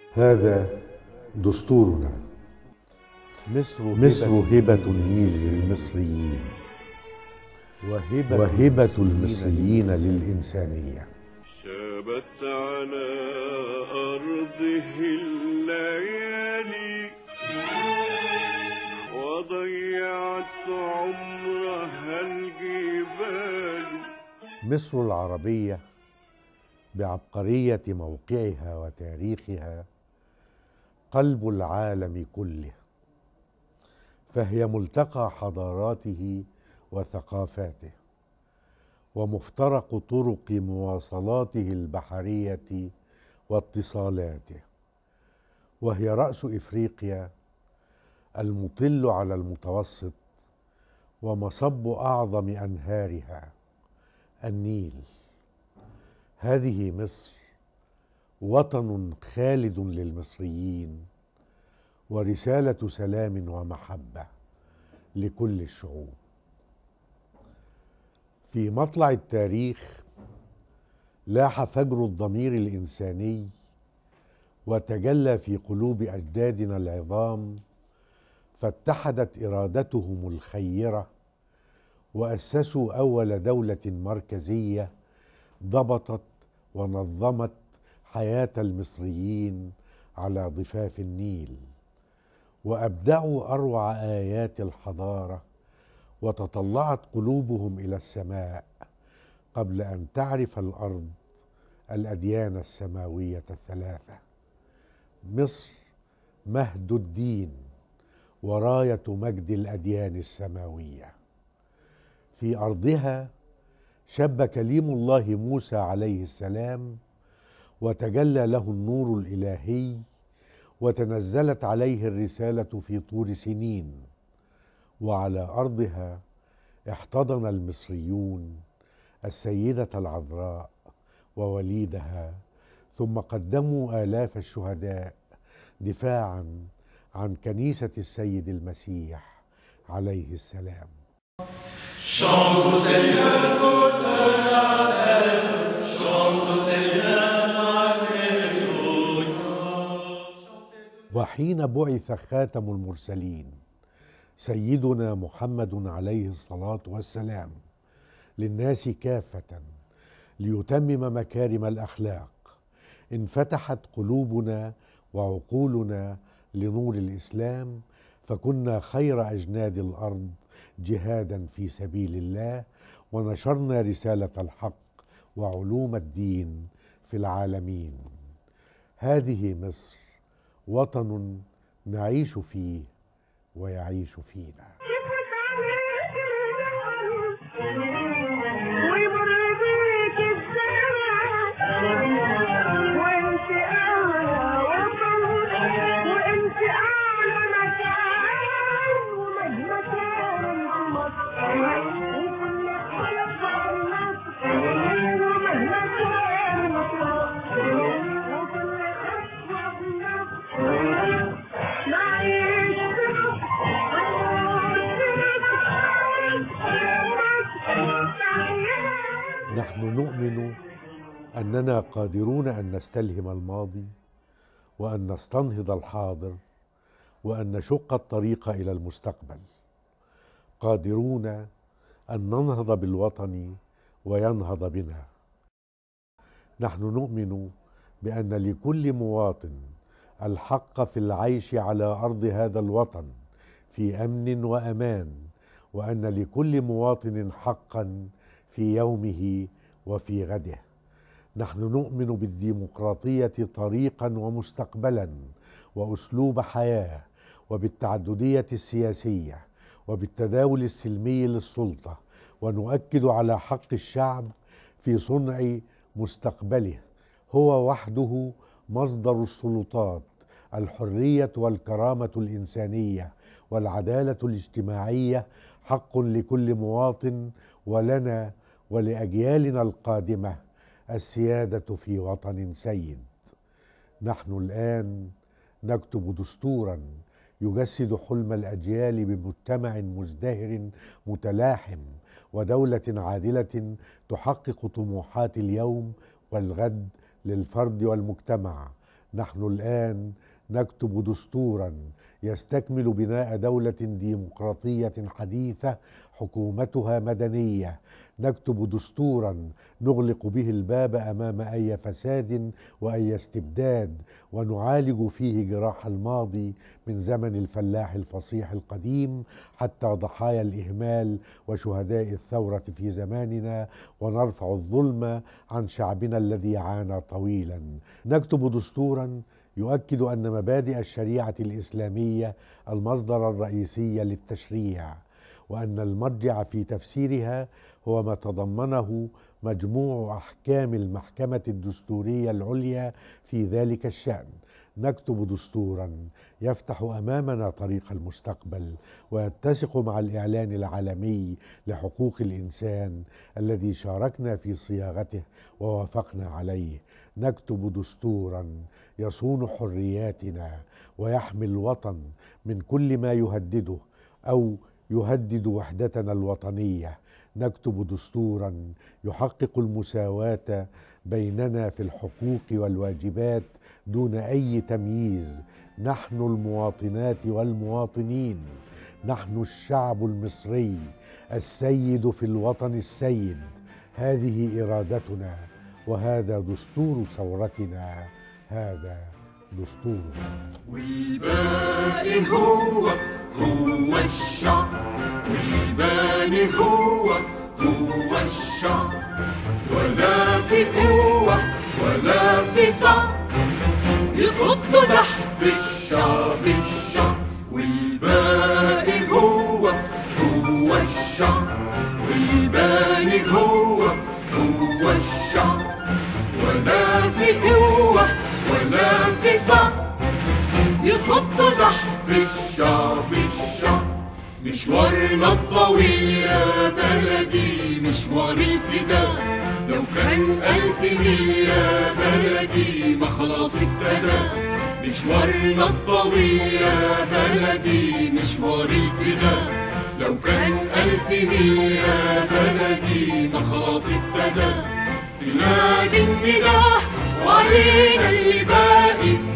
هذا دستورنا. مصر هبة النيل للمصريين وهبة المصريين للإنسانية. شابت على أرضه الليالي وضيعت عمرها الجبال. مصر العربية بعبقرية موقعها وتاريخها قلب العالم كله، فهي ملتقى حضاراته وثقافاته ومفترق طرق مواصلاته البحرية واتصالاته، وهي رأس إفريقيا المطل على المتوسط ومصب أعظم أنهارها النيل. هذه مصر وطن خالد للمصريين ورسالة سلام ومحبة لكل الشعوب. في مطلع التاريخ لاح فجر الضمير الإنساني وتجلى في قلوب أجدادنا العظام، فاتحدت إرادتهم الخيرة وأسسوا أول دولة مركزية ضبطت ونظمت حياة المصريين على ضفاف النيل، وأبدعوا أروع آيات الحضارة، وتطلعت قلوبهم إلى السماء قبل أن تعرف الأرض الأديان السماوية الثلاثة. مصر مهد الدين وراية مجد الأديان السماوية. في أرضها شب كليم الله موسى عليه السلام وتجلى له النور الإلهي، وتنزلت عليه الرسالة في طور سنين. وعلى أرضها احتضن المصريون السيدة العذراء ووليدها، ثم قدموا آلاف الشهداء دفاعا عن كنيسة السيد المسيح عليه السلام. Chante au Seigneur toute la terre, chante au Seigneur, alléluia. وحين بعث خاتم المرسلين سيدنا محمد عليه الصلاة والسلام للناس كافة ليتمم مكارم الأخلاق، انفتحت قلوبنا وعقولنا لنور الإسلام، فكنا خير أجناد الأرض جهادا في سبيل الله، ونشرنا رسالة الحق وعلوم الدين في العالمين. هذه مصر وطن نعيش فيه ويعيش فينا. نحن نؤمن أننا قادرون أن نستلهم الماضي، وأن نستنهض الحاضر، وأن نشق الطريق إلى المستقبل. قادرون أن ننهض بالوطن وينهض بنا. نحن نؤمن بأن لكل مواطن الحق في العيش على أرض هذا الوطن في أمن وأمان، وأن لكل مواطن حقا في يومه وفي غده. نحن نؤمن بالديمقراطية طريقا ومستقبلا وأسلوب حياة، وبالتعددية السياسية، وبالتداول السلمي للسلطة، ونؤكد على حق الشعب في صنع مستقبله. هو وحده مصدر السلطات، الحرية والكرامة الإنسانية والعدالة الاجتماعية حق لكل مواطن، ولنا ولأجيالنا القادمة السيادة في وطن سيد. نحن الآن نكتب دستورا يجسد حلم الأجيال بمجتمع مزدهر متلاحم، ودولة عادلة تحقق طموحات اليوم والغد للفرد والمجتمع. نحن الآن نكتب دستورا يستكمل بناء دولة ديمقراطية حديثة حكومتها مدنية، نكتب دستورا نغلق به الباب أمام أي فساد وأي استبداد، ونعالج فيه جراح الماضي من زمن الفلاح الفصيح القديم حتى ضحايا الإهمال وشهداء الثورة في زماننا، ونرفع الظلم عن شعبنا الذي عانى طويلا. نكتب دستورا يؤكد أن مبادئ الشريعة الإسلامية المصدر الرئيسي للتشريع، وأن المرجع في تفسيرها هو ما تضمنه مجموع أحكام المحكمة الدستورية العليا في ذلك الشأن. نكتب دستورا يفتح أمامنا طريق المستقبل ويتسق مع الإعلان العالمي لحقوق الإنسان الذي شاركنا في صياغته ووافقنا عليه. نكتب دستورا يصون حرياتنا ويحمي الوطن من كل ما يهدده أو يهدد وحدتنا الوطنية. نكتب دستورا يحقق المساواة بيننا في الحقوق والواجبات دون أي تمييز. نحن المواطنات والمواطنين، نحن الشعب المصري السيد في الوطن السيد. هذه إرادتنا وهذا دستور ثورتنا، هذا دستورنا. والباقي هو الشعب، والباني هو الشعب، ولا في قوة ولا في صعب يصد زحف الشعب. والباقي هو الشعب، والباني هو الشعب، ولا في قوة ولا في صعب يصد زحف الشعب. مشوارنا الطويل يا بلدي مشوار الفداء، لو كان 1000 ميل يا بلدي ما خلاص ابتدى. مشوارنا الطويل يا بلدي مشوار الفداء، لو كان 1000 ميل يا بلدي ما خلاص ابتدى. تنادي النداء وعلينا اللي باقي